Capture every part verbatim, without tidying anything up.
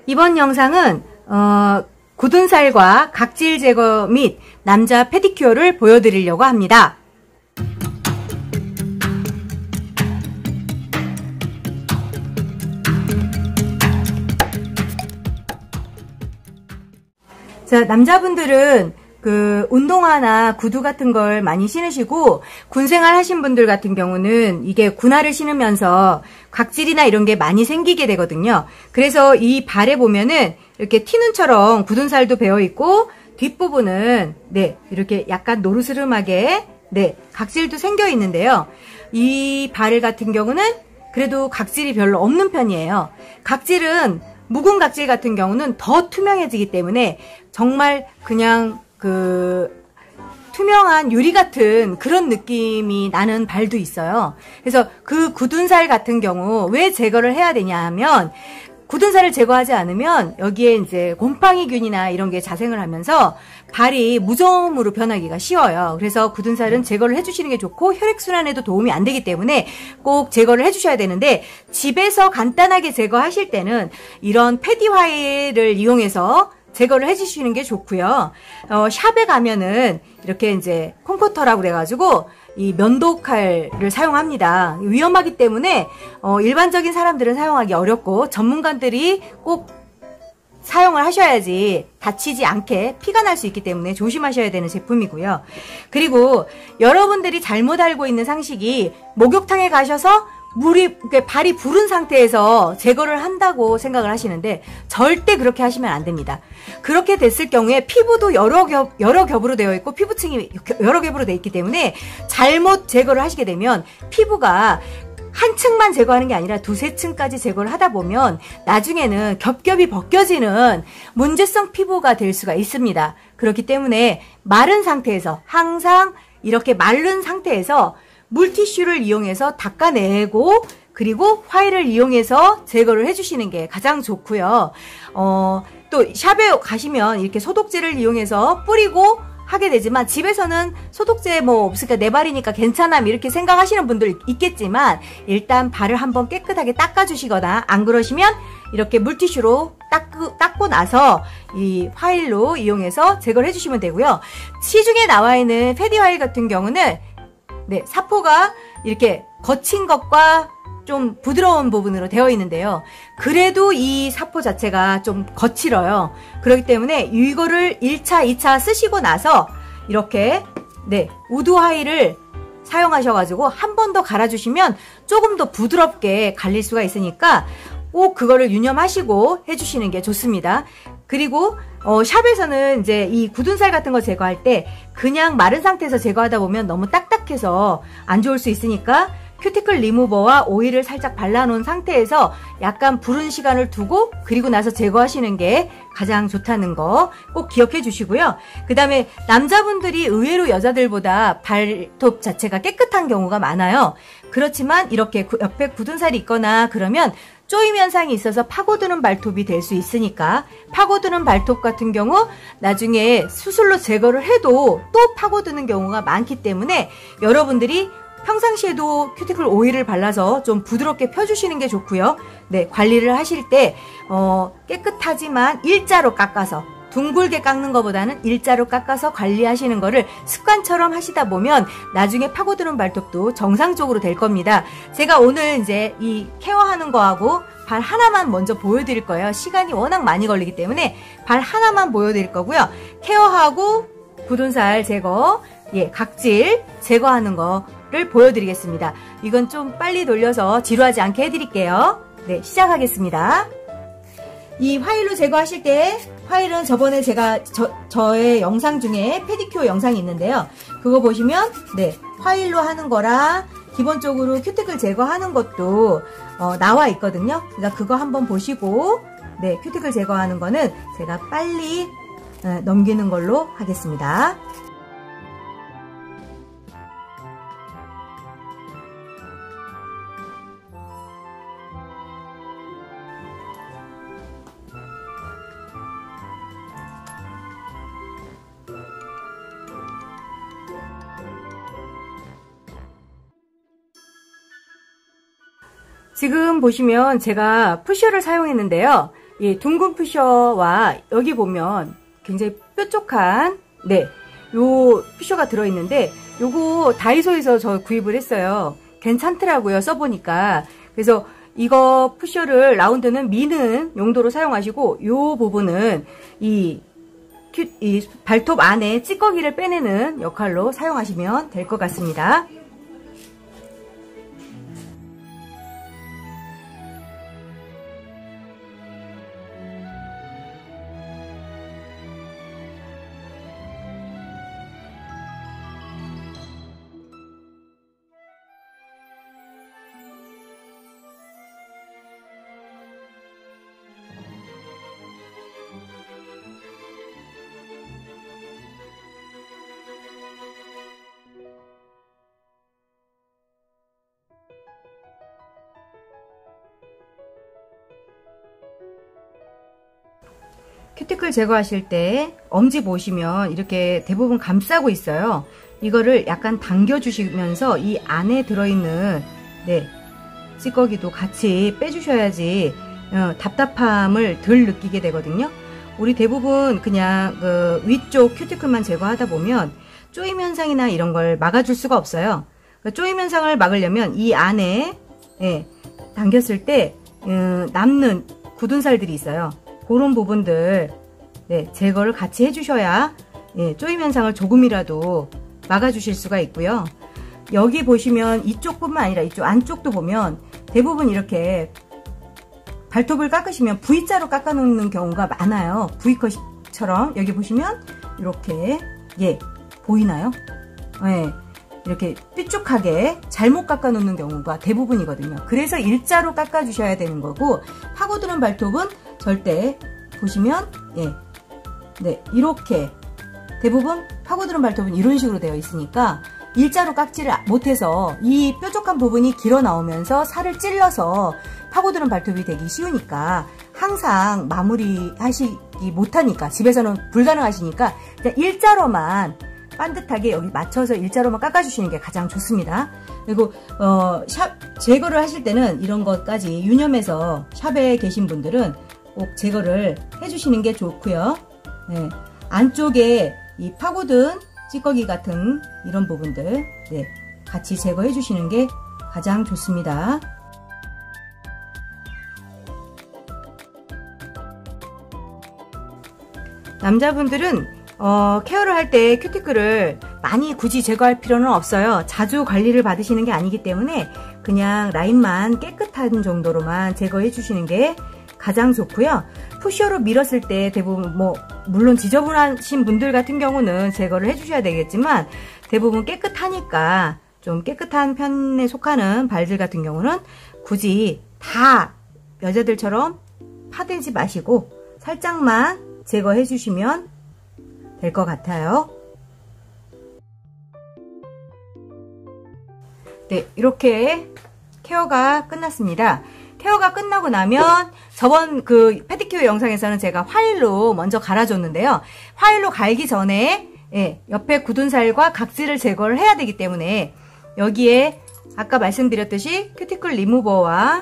이번 영상은 어, 굳은 살과 각질 제거 및 남자 페디큐어를 보여드리려고 합니다. 자, 남자분들은 그 운동화나 구두 같은 걸 많이 신으시고 군생활 하신 분들 같은 경우는 이게 군화를 신으면서 각질이나 이런 게 많이 생기게 되거든요. 그래서 이 발에 보면은 이렇게 티눈처럼 굳은 살도 배어 있고 뒷부분은 네, 이렇게 약간 노르스름하게 네, 각질도 생겨 있는데요. 이 발 같은 경우는 그래도 각질이 별로 없는 편이에요. 각질은 묵은 각질 같은 경우는 더 투명해지기 때문에 정말 그냥 그 투명한 유리 같은 그런 느낌이 나는 발도 있어요. 그래서 그 굳은 살 같은 경우 왜 제거를 해야 되냐 하면 굳은 살을 제거하지 않으면 여기에 이제 곰팡이균이나 이런 게 자생을 하면서 발이 무좀으로 변하기가 쉬워요. 그래서 굳은 살은 제거를 해주시는 게 좋고 혈액순환에도 도움이 안 되기 때문에 꼭 제거를 해주셔야 되는데 집에서 간단하게 제거하실 때는 이런 패디 화일을 이용해서 제거를 해주시는 게 좋고요. 어, 샵에 가면은 이렇게 이제 컴포터라고 그래가지고 이 면도칼을 사용합니다. 위험하기 때문에 어, 일반적인 사람들은 사용하기 어렵고 전문가들이 꼭 사용을 하셔야지 다치지 않게 피가 날 수 있기 때문에 조심하셔야 되는 제품이고요. 그리고 여러분들이 잘못 알고 있는 상식이 목욕탕에 가셔서 물이, 발이 부른 상태에서 제거를 한다고 생각을 하시는데 절대 그렇게 하시면 안 됩니다. 그렇게 됐을 경우에 피부도 여러 겹, 여러 겹으로 되어 있고 피부층이 여러 겹으로 되어 있기 때문에 잘못 제거를 하시게 되면 피부가 한 층만 제거하는 게 아니라 두세 층까지 제거를 하다 보면 나중에는 겹겹이 벗겨지는 문제성 피부가 될 수가 있습니다. 그렇기 때문에 마른 상태에서 항상 이렇게 마른 상태에서 물티슈를 이용해서 닦아내고 그리고 화일을 이용해서 제거를 해주시는 게 가장 좋고요. 어, 또 샵에 가시면 이렇게 소독제를 이용해서 뿌리고 하게 되지만 집에서는 소독제 뭐 없으니까 내 발이니까 괜찮아 이렇게 생각하시는 분들 있겠지만 일단 발을 한번 깨끗하게 닦아주시거나 안 그러시면 이렇게 물티슈로 닦고, 닦고 나서 이 화일로 이용해서 제거를 해주시면 되고요. 시중에 나와 있는 패디 화일 같은 경우는 네, 사포가 이렇게 거친 것과 좀 부드러운 부분으로 되어 있는데요. 그래도 이 사포 자체가 좀 거칠어요. 그렇기 때문에 이거를 일 차, 이 차 쓰시고 나서 이렇게 네, 우드 화일을 사용하셔가지고 한 번 더 갈아주시면 조금 더 부드럽게 갈릴 수가 있으니까 꼭 그거를 유념하시고 해주시는 게 좋습니다. 그리고 어, 샵에서는 이제 이 굳은 살 같은 거 제거할 때 그냥 마른 상태에서 제거하다 보면 너무 딱딱해서 안 좋을 수 있으니까 큐티클 리무버와 오일을 살짝 발라놓은 상태에서 약간 부른 시간을 두고 그리고 나서 제거하시는 게 가장 좋다는 거 꼭 기억해 주시고요. 그 다음에 남자분들이 의외로 여자들보다 발톱 자체가 깨끗한 경우가 많아요. 그렇지만 이렇게 옆에 굳은 살이 있거나 그러면 쪼임 현상이 있어서 파고드는 발톱이 될 수 있으니까 파고드는 발톱 같은 경우 나중에 수술로 제거를 해도 또 파고드는 경우가 많기 때문에 여러분들이 평상시에도 큐티클 오일을 발라서 좀 부드럽게 펴주시는 게 좋고요. 네, 관리를 하실 때 어, 깨끗하지만 일자로 깎아서 둥글게 깎는 것보다는 일자로 깎아서 관리하시는 거를 습관처럼 하시다 보면 나중에 파고드는 발톱도 정상적으로 될 겁니다. 제가 오늘 이제 이 케어하는 거하고 발 하나만 먼저 보여드릴 거예요. 시간이 워낙 많이 걸리기 때문에 발 하나만 보여드릴 거고요. 케어하고 굳은 살 제거, 예, 각질 제거하는 거를 보여드리겠습니다. 이건 좀 빨리 돌려서 지루하지 않게 해드릴게요. 네, 시작하겠습니다. 이 화일로 제거하실 때 화일은 저번에 제가 저, 저의 영상 중에 페디큐어 영상이 있는데요. 그거 보시면 네, 화일로 하는 거랑 기본적으로 큐티클 제거하는 것도 어, 나와 있거든요. 그러니까 그거 한번 보시고 네, 큐티클 제거하는 거는 제가 빨리 어, 넘기는 걸로 하겠습니다. 지금 보시면 제가 푸셔를 사용했는데요. 예, 둥근 푸셔와 여기 보면 굉장히 뾰족한 네, 요 푸셔가 들어있는데 요거 다이소에서 저 구입을 했어요. 괜찮더라고요, 써보니까. 그래서 이거 푸셔를 라운드는 미는 용도로 사용하시고 요 부분은 이, 큐, 이 발톱 안에 찌꺼기를 빼내는 역할로 사용하시면 될 것 같습니다. 큐티클 제거하실 때 엄지 보시면 이렇게 대부분 감싸고 있어요. 이거를 약간 당겨 주시면서 이 안에 들어있는 네, 찌꺼기도 같이 빼주셔야지 어, 답답함을 덜 느끼게 되거든요. 우리 대부분 그냥 그 위쪽 큐티클만 제거하다 보면 쪼임 현상이나 이런 걸 막아줄 수가 없어요. 그 쪼임 현상을 막으려면 이 안에 예, 당겼을 때 음, 남는 굳은 살들이 있어요. 그런 부분들 네, 제거를 같이 해주셔야 예, 쪼임 현상을 조금이라도 막아주실 수가 있고요. 여기 보시면 이쪽뿐만 아니라 이쪽 안쪽도 보면 대부분 이렇게 발톱을 깎으시면 V자로 깎아 놓는 경우가 많아요. V컷처럼 여기 보시면 이렇게 예, 보이나요? 예, 이렇게 삐쭉하게 잘못 깎아 놓는 경우가 대부분이거든요. 그래서 일자로 깎아 주셔야 되는 거고, 파고드는 발톱은 절대 보시면 예, 네, 이렇게 대부분 파고드는 발톱은 이런 식으로 되어 있으니까 일자로 깎지를 못해서 이 뾰족한 부분이 길어 나오면서 살을 찔러서 파고드는 발톱이 되기 쉬우니까 항상 마무리 하시기 못하니까, 집에서는 불가능하시니까 그냥 일자로만 반듯하게 여기 맞춰서 일자로만 깎아주시는 게 가장 좋습니다. 그리고 어, 샵 제거를 하실 때는 이런 것까지 유념해서 샵에 계신 분들은 꼭 제거를 해주시는 게 좋고요. 네, 안쪽에 이 파고든 찌꺼기 같은 이런 부분들 네, 같이 제거해 주시는 게 가장 좋습니다. 남자분들은 어, 케어를 할 때 큐티클을 많이 굳이 제거할 필요는 없어요. 자주 관리를 받으시는 게 아니기 때문에 그냥 라인만 깨끗한 정도로만 제거해 주시는 게 가장 좋고요. 푸셔로 밀었을 때 대부분 뭐 물론 지저분하신 분들 같은 경우는 제거를 해 주셔야 되겠지만 대부분 깨끗하니까 좀 깨끗한 편에 속하는 발들 같은 경우는 굳이 다 여자들처럼 파대지 마시고 살짝만 제거해 주시면 될 것 같아요. 네, 이렇게 케어가 끝났습니다. 케어가 끝나고 나면 저번 그 페디큐어 영상에서는 제가 화일로 먼저 갈아줬는데요. 화일로 갈기 전에 예, 옆에 굳은 살과 각질을 제거를 해야 되기 때문에 여기에 아까 말씀드렸듯이 큐티클 리무버와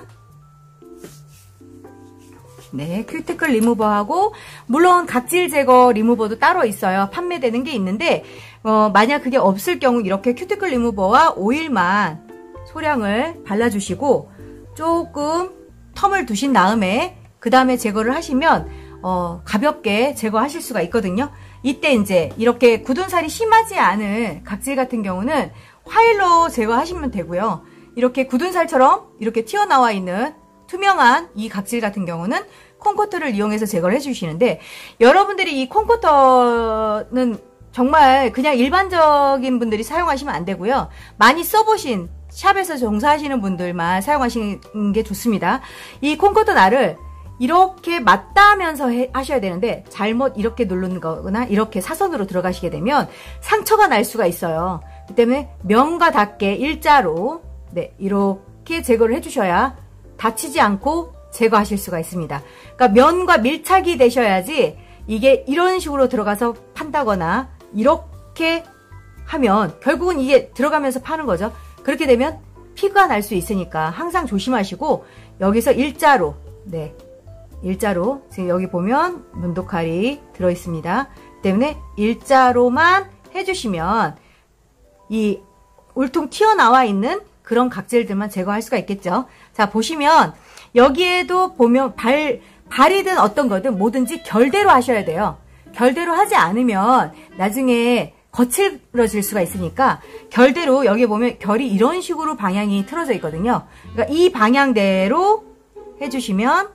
네, 큐티클 리무버하고 물론 각질 제거 리무버도 따로 있어요. 판매되는 게 있는데 어, 만약 그게 없을 경우 이렇게 큐티클 리무버와 오일만 소량을 발라주시고 조금 텀을 두신 다음에 그 다음에 제거를 하시면 어, 가볍게 제거하실 수가 있거든요. 이때 이제 이렇게 굳은 살이 심하지 않은 각질 같은 경우는 화일로 제거하시면 되고요. 이렇게 굳은 살처럼 이렇게 튀어나와 있는 투명한 이 각질 같은 경우는 콩커터를 이용해서 제거를 해주시는데, 여러분들이 이 콩커터는 정말 그냥 일반적인 분들이 사용하시면 안 되고요. 많이 써보신 샵에서 종사하시는 분들만 사용하시는 게 좋습니다. 이 콩커터 날을 이렇게 맞다 하면서 해, 하셔야 되는데 잘못 이렇게 누르는 거거나 이렇게 사선으로 들어가시게 되면 상처가 날 수가 있어요. 그 때문에 면과 닿게 일자로 네, 이렇게 제거를 해주셔야 다치지 않고 제거하실 수가 있습니다. 그러니까 면과 밀착이 되셔야지 이게 이런 식으로 들어가서 판다거나 이렇게 하면 결국은 이게 들어가면서 파는 거죠. 그렇게 되면 피가 날 수 있으니까 항상 조심하시고 여기서 일자로 네, 일자로, 지금 여기 보면 문도칼이 들어있습니다. 때문에 일자로만 해주시면 이 울퉁 튀어나와 있는 그런 각질들만 제거할 수가 있겠죠. 자, 보시면 여기에도 보면 발, 발이든 어떤 거든 뭐든지 결대로 하셔야 돼요. 결대로 하지 않으면 나중에 거칠어질 수가 있으니까 결대로, 여기 보면 결이 이런 식으로 방향이 틀어져 있거든요. 그러니까 이 방향대로 해주시면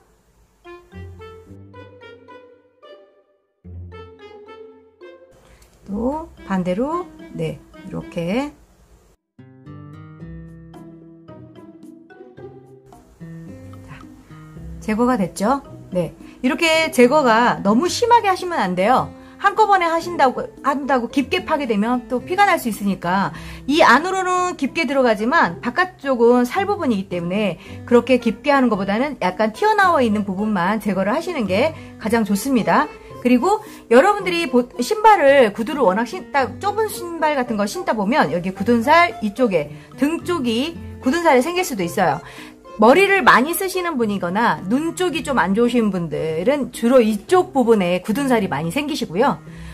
또 반대로, 네, 이렇게 자, 제거가 됐죠? 네, 이렇게 제거가 너무 심하게 하시면 안 돼요. 한꺼번에 하신다고, 한다고 깊게 파게 되면 또 피가 날 수 있으니까 이 안으로는 깊게 들어가지만 바깥쪽은 살 부분이기 때문에 그렇게 깊게 하는 것보다는 약간 튀어나와 있는 부분만 제거를 하시는 게 가장 좋습니다. 그리고 여러분들이 신발을, 구두를 워낙 신다, 좁은 신발 같은 거 신다 보면 여기 굳은 살 이쪽에, 등 쪽이 굳은 살이 생길 수도 있어요. 머리를 많이 쓰시는 분이거나 눈 쪽이 좀 안 좋으신 분들은 주로 이쪽 부분에 굳은 살이 많이 생기시고요.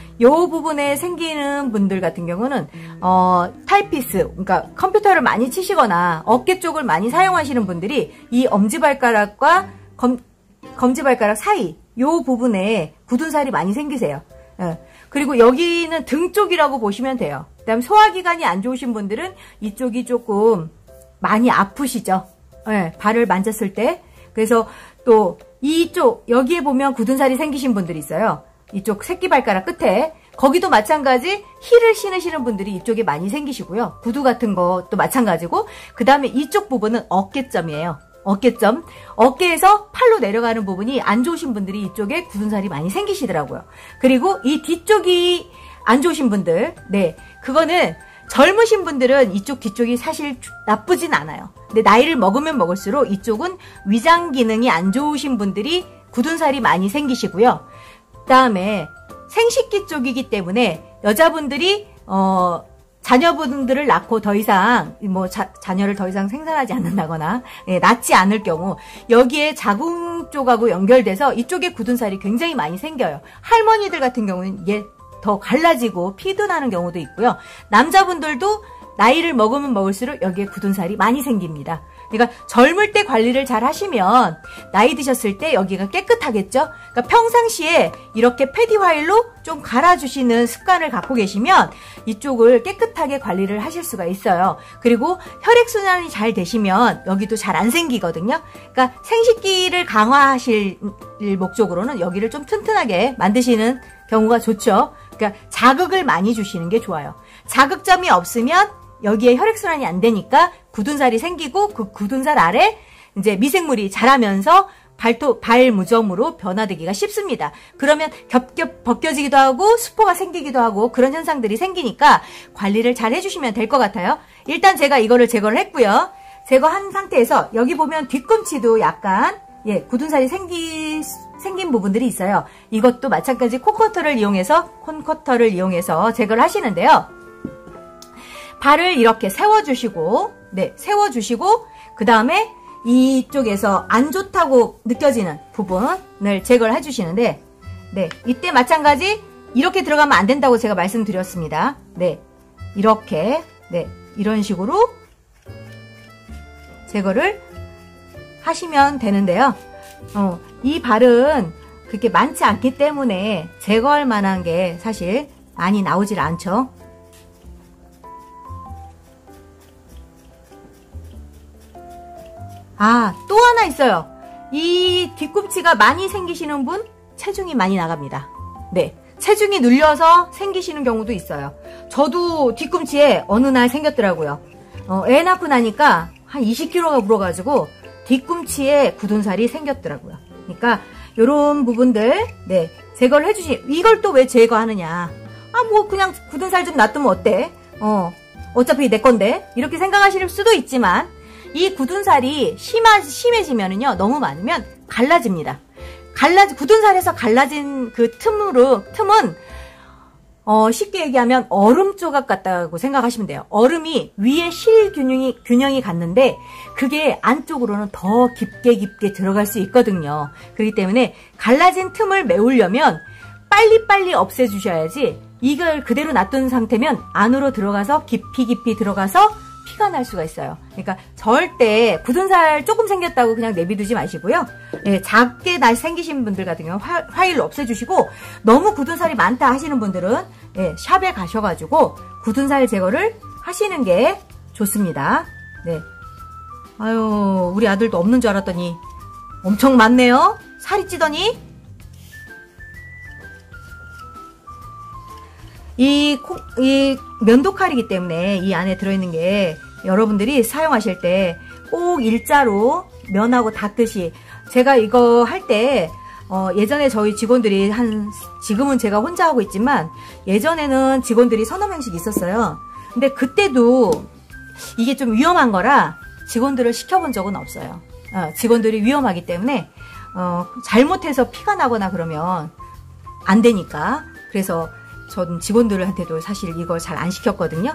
요 부분에 생기는 분들 같은 경우는 어, 타이피스, 그러니까 컴퓨터를 많이 치시거나 어깨 쪽을 많이 사용하시는 분들이 이 엄지발가락과 검, 검지발가락 사이 요 부분에 굳은 살이 많이 생기세요. 예. 그리고 여기는 등 쪽이라고 보시면 돼요. 그 다음 소화기관이 안 좋으신 분들은 이쪽이 조금 많이 아프시죠. 예, 발을 만졌을 때. 그래서 또 이쪽, 여기에 보면 굳은 살이 생기신 분들이 있어요. 이쪽 새끼발가락 끝에. 거기도 마찬가지 힐을 신으시는 분들이 이쪽에 많이 생기시고요. 구두 같은 것도 마찬가지고, 그 다음에 이쪽 부분은 어깨점이에요. 어깨점. 어깨에서 팔로 내려가는 부분이 안 좋으신 분들이 이쪽에 굳은 살이 많이 생기시더라고요. 그리고 이 뒤쪽이 안 좋으신 분들, 네, 그거는 젊으신 분들은 이쪽 뒤쪽이 사실 나쁘진 않아요. 근데 나이를 먹으면 먹을수록 이쪽은 위장 기능이 안 좋으신 분들이 굳은 살이 많이 생기시고요. 그 다음에 생식기 쪽이기 때문에 여자분들이 어 자녀분들을 낳고 더 이상 뭐 자, 자녀를 더 이상 생산하지 않는다거나 예, 낳지 않을 경우 여기에 자궁 쪽하고 연결돼서 이쪽에 굳은 살이 굉장히 많이 생겨요. 할머니들 같은 경우는 이게 더 갈라지고 피도 나는 경우도 있고요. 남자분들도 나이를 먹으면 먹을수록 여기에 굳은 살이 많이 생깁니다. 그러니까 젊을 때 관리를 잘 하시면 나이 드셨을 때 여기가 깨끗하겠죠. 그러니까 평상시에 이렇게 패디 화일로 좀 갈아주시는 습관을 갖고 계시면 이쪽을 깨끗하게 관리를 하실 수가 있어요. 그리고 혈액순환이 잘 되시면 여기도 잘 안 생기거든요. 그러니까 생식기를 강화하실 목적으로는 여기를 좀 튼튼하게 만드시는 경우가 좋죠. 그러니까 자극을 많이 주시는 게 좋아요. 자극점이 없으면 여기에 혈액순환이 안 되니까 굳은 살이 생기고 그 굳은 살 아래 이제 미생물이 자라면서 발토, 발무점으로 변화되기가 쉽습니다. 그러면 겹겹 벗겨지기도 하고 수포가 생기기도 하고 그런 현상들이 생기니까 관리를 잘 해주시면 될 것 같아요. 일단 제가 이거를 제거를 했고요. 제거한 상태에서 여기 보면 뒤꿈치도 약간 예, 굳은 살이 생기, 생긴 부분들이 있어요. 이것도 마찬가지 콘커터를 이용해서 콘커터를 이용해서 제거를 하시는데요. 발을 이렇게 세워주시고, 네, 세워주시고, 그 다음에 이쪽에서 안 좋다고 느껴지는 부분을 제거를 해주시는데, 네, 이때 마찬가지 이렇게 들어가면 안 된다고 제가 말씀드렸습니다. 네, 이렇게, 네, 이런 식으로 제거를 하시면 되는데요. 어, 이 발은 그렇게 많지 않기 때문에 제거할 만한 게 사실 많이 나오질 않죠. 아, 또 하나 있어요. 이 뒤꿈치가 많이 생기시는 분 체중이 많이 나갑니다. 네, 체중이 눌려서 생기시는 경우도 있어요. 저도 뒤꿈치에 어느 날 생겼더라고요. 어, 애 낳고 나니까 한 이십 킬로그램가 불어가지고 뒤꿈치에 굳은 살이 생겼더라고요. 그러니까 요런 부분들 네 제거를 해주시. 이걸 또 왜 제거하느냐? 아, 뭐 그냥 굳은 살 좀 놔두면 어때? 어, 어차피 내 건데 이렇게 생각하실 수도 있지만 이 굳은 살이 심하, 심해지면은요, 너무 많으면 갈라집니다. 갈라지, 굳은 살에서 갈라진 그 틈으로, 틈은, 어, 쉽게 얘기하면 얼음 조각 같다고 생각하시면 돼요. 얼음이 위에 실 균형이, 균형이 갔는데 그게 안쪽으로는 더 깊게 깊게 들어갈 수 있거든요. 그렇기 때문에 갈라진 틈을 메우려면 빨리빨리 없애주셔야지 이걸 그대로 놔둔 상태면 안으로 들어가서 깊이 깊이 들어가서 피가 날 수가 있어요. 그러니까 절대 굳은 살 조금 생겼다고 그냥 내비두지 마시고요. 예, 작게 날 생기신 분들 같은 경우는 화, 화일로 없애주시고 너무 굳은 살이 많다 하시는 분들은 예, 샵에 가셔가지고 굳은 살 제거를 하시는 게 좋습니다. 네. 아유, 우리 아들도 없는 줄 알았더니 엄청 많네요. 살이 찌더니. 이, 콩, 이 면도칼이기 때문에 이 안에 들어있는 게 여러분들이 사용하실 때 꼭 일자로 면하고 닿듯이 제가 이거 할 때 어, 예전에 저희 직원들이 한 지금은 제가 혼자 하고 있지만 예전에는 직원들이 서너 명씩 있었어요. 근데 그때도 이게 좀 위험한 거라 직원들을 시켜본 적은 없어요. 어, 직원들이 위험하기 때문에 어, 잘못해서 피가 나거나 그러면 안 되니까. 그래서 전 직원들한테도 사실 이걸 잘 안 시켰거든요.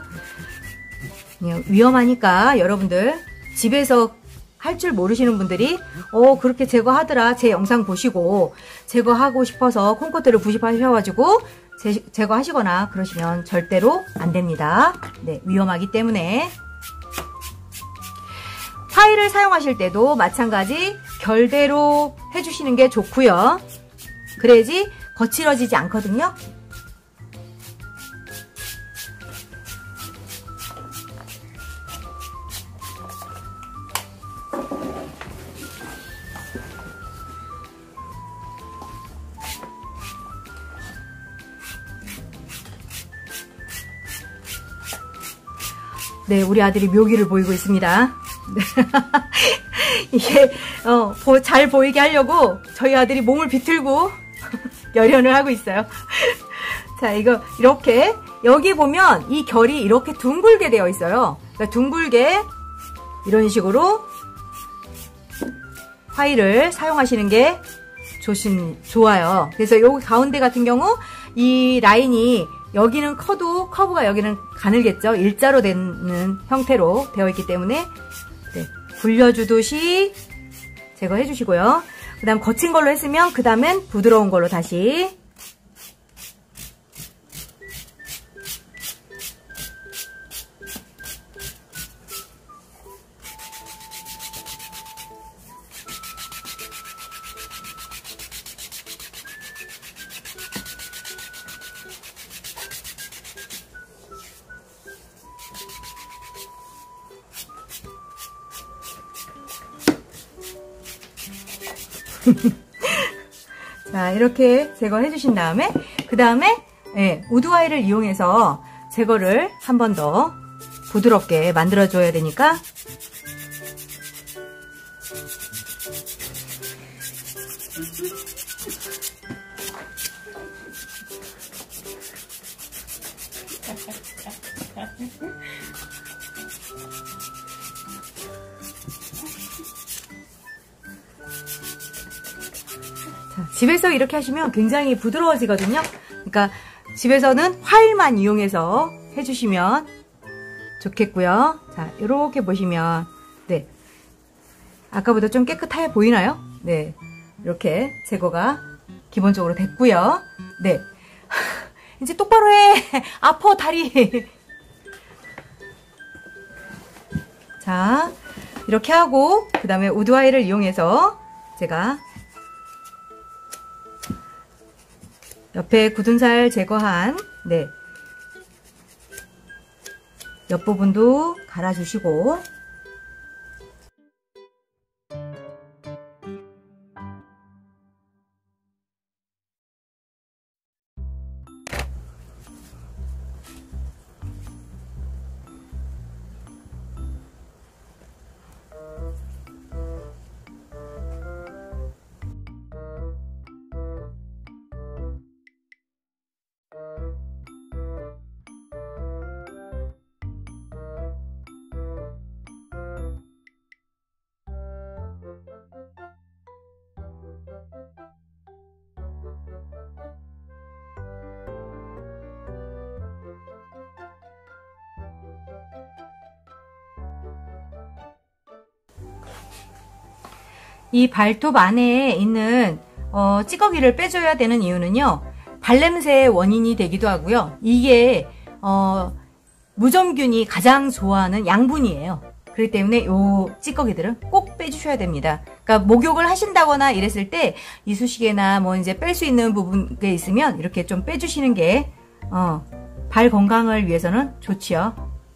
위험하니까 여러분들 집에서 할 줄 모르시는 분들이 어 그렇게 제거하더라 제 영상 보시고 제거하고 싶어서 콩코트를 구입하셔가지고 제, 제거하시거나 그러시면 절대로 안 됩니다. 네, 위험하기 때문에. 파일을 사용하실 때도 마찬가지 결대로 해주시는 게 좋고요. 그래야지 거칠어지지 않거든요. 네, 우리 아들이 묘기를 보이고 있습니다. 이게 어, 보, 잘 보이게 하려고 저희 아들이 몸을 비틀고 열연을 하고 있어요. 자, 이거 이렇게 여기 보면 이 결이 이렇게 둥글게 되어 있어요. 그러니까 둥글게 이런 식으로 파일을 사용하시는 게 조심 좋아요. 그래서 여기 가운데 같은 경우 이 라인이 여기는 커도 커브가 여기는 가늘겠죠. 일자로 되는 형태로 되어 있기 때문에 네, 굴려주듯이 제거해 주시고요. 그 다음 거친 걸로 했으면 그 다음엔 부드러운 걸로 다시 자, 이렇게 제거해 주신 다음에 그 다음에 네, 우드와이를 이용해서 제거를 한 번 더 부드럽게 만들어 줘야 되니까 자, 집에서 이렇게 하시면 굉장히 부드러워지거든요. 그러니까 집에서는 화일만 이용해서 해주시면 좋겠고요. 자, 이렇게 보시면 네, 아까보다 좀 깨끗해 보이나요? 네, 이렇게 제거가 기본적으로 됐고요. 네, 이제 똑바로 해. 아파 다리. 자, 이렇게 하고 그 다음에 우드와이를 이용해서 제가 옆에 굳은 살 제거한 네, 옆부분도 갈아주시고 이 발톱 안에 있는 어, 찌꺼기를 빼줘야 되는 이유는요. 발냄새의 원인이 되기도 하고요. 이게 어, 무좀균이 가장 좋아하는 양분이에요. 그렇기 때문에 요 찌꺼기들은 꼭 빼주셔야 됩니다. 그러니까 목욕을 하신다거나 이랬을 때 이쑤시개나 뭐 이제 뺄 수 있는 부분에 있으면 이렇게 좀 빼주시는 게 어, 발 건강을 위해서는 좋지요.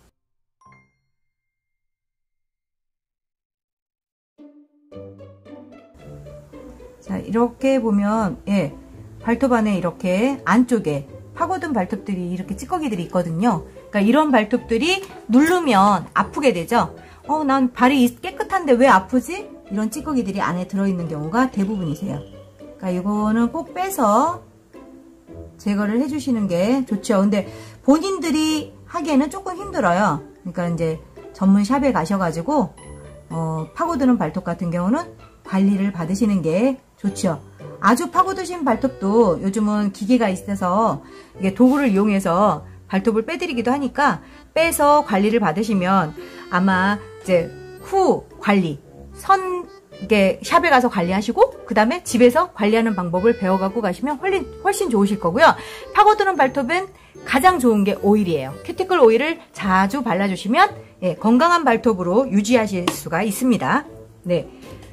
자, 이렇게 보면 예, 발톱 안에 이렇게 안쪽에 파고든 발톱들이 이렇게 찌꺼기들이 있거든요. 그러니까 이런 발톱들이 누르면 아프게 되죠. 어, 난 발이 깨끗한데 왜 아프지? 이런 찌꺼기들이 안에 들어있는 경우가 대부분이세요. 그러니까 이거는 꼭 빼서 제거를 해주시는 게 좋죠. 근데 본인들이 하기에는 조금 힘들어요. 그러니까 이제 전문 샵에 가셔가지고 어, 파고드는 발톱 같은 경우는 관리를 받으시는 게 좋죠. 아주 파고드신 발톱도 요즘은 기계가 있어서 이게 도구를 이용해서 발톱을 빼드리기도 하니까 빼서 관리를 받으시면 아마 이제 후 관리, 선, 이게 샵에 가서 관리하시고 그 다음에 집에서 관리하는 방법을 배워갖고 가시면 훨씬, 훨씬 좋으실 거고요. 파고드는 발톱은 가장 좋은 게 오일이에요. 큐티클 오일을 자주 발라주시면 예, 건강한 발톱으로 유지하실 수가 있습니다. 네.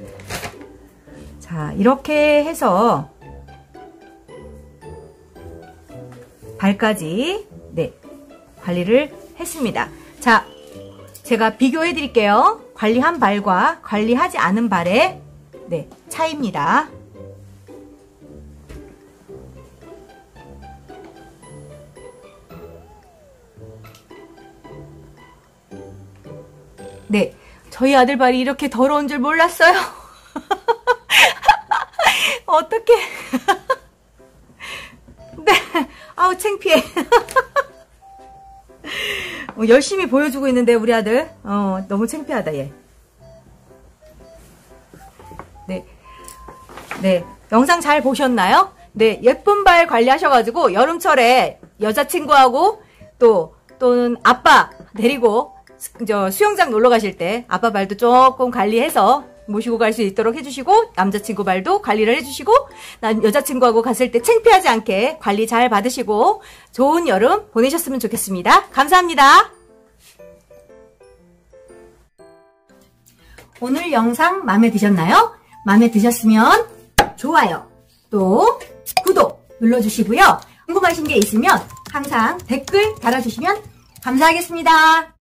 자, 이렇게 해서 발까지 네, 관리를 했습니다. 자, 제가 비교해 드릴게요. 관리한 발과 관리하지 않은 발의 네, 차이입니다. 네, 저희 아들 발이 이렇게 더러운 줄 몰랐어요. 어떡해. 네, 아우 창피해. 어, 열심히 보여주고 있는데 우리 아들 어, 너무 창피하다 얘. 네, 네, 영상 잘 보셨나요? 네, 예쁜 발 관리하셔가지고 여름철에 여자친구하고 또 또는 아빠 데리고 저 수영장 놀러 가실 때 아빠 발도 조금 관리해서 모시고 갈 수 있도록 해주시고 남자친구 발도 관리를 해주시고 난 여자친구하고 갔을 때 창피하지 않게 관리 잘 받으시고 좋은 여름 보내셨으면 좋겠습니다. 감사합니다. 오늘 영상 마음에 드셨나요? 마음에 드셨으면 좋아요 또 구독 눌러주시고요. 궁금하신 게 있으면 항상 댓글 달아주시면 감사하겠습니다.